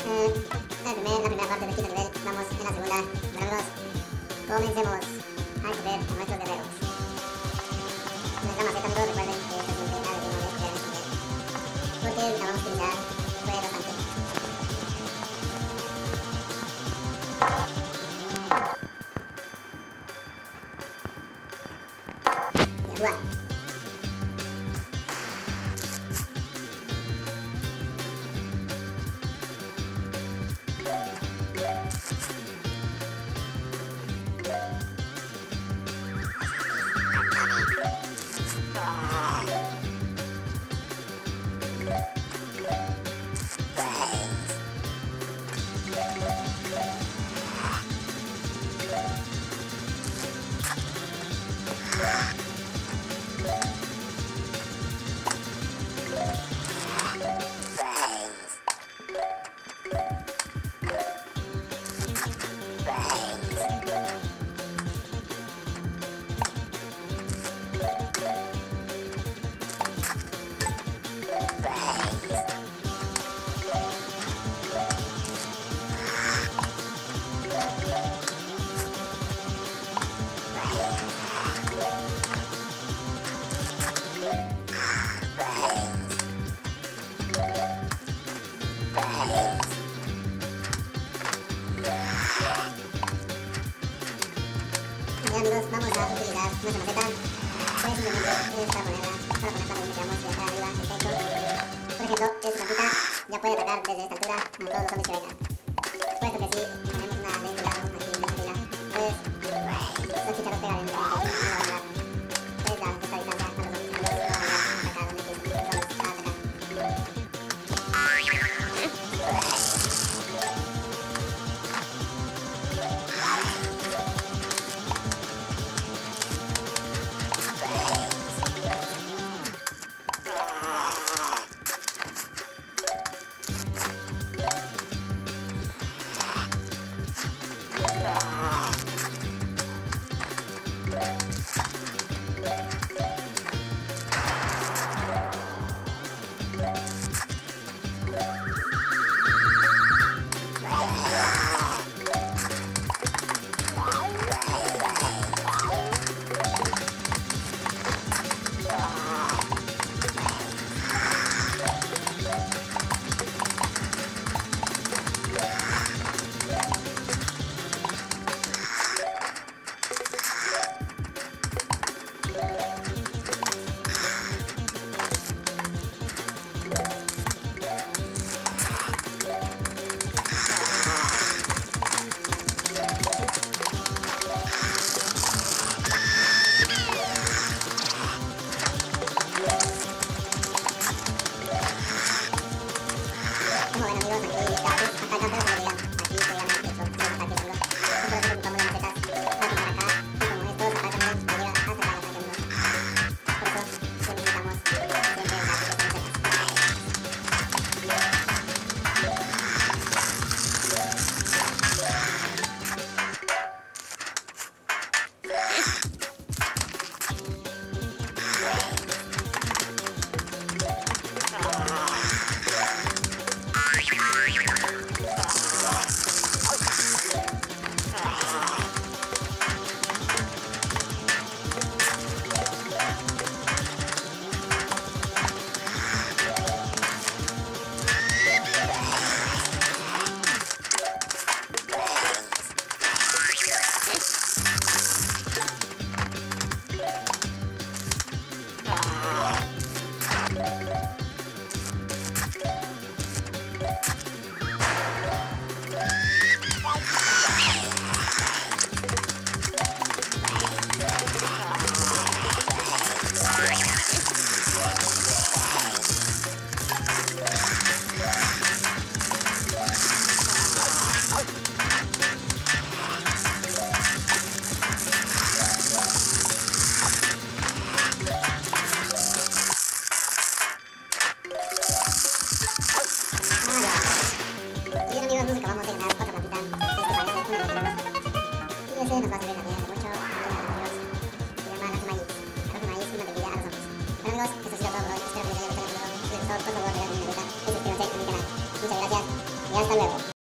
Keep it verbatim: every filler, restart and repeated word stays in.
Eh, el primer, la primera parte del quinto nivel, vamos en la segunda. Bueno amigos, comencemos a escoger a nuestros guerreros. Nuestra maceta, amigos, recuerden que esta siempre la debemos de crear en este nivel, porque la vamos a utilizar pues bastante. Y a jugar. Bien amigos, vamos a utilizar nuestra maceta. Pues simplemente es para ponerla, para ponerla donde queramos, ya sea arriba, en el techo. Por ejemplo, esta maceta ya puede atacar desde esta altura a todos los zombies que vengan. Puesto que si ponemos una de este lado, aquí en esta fila, pues los chicharros pegarán en el techo, no van a dar. Pues ya, esta distancia a los zombies, a los no van a atacar donde quieren, los zombies a atacar. Yeah. y hasta luego.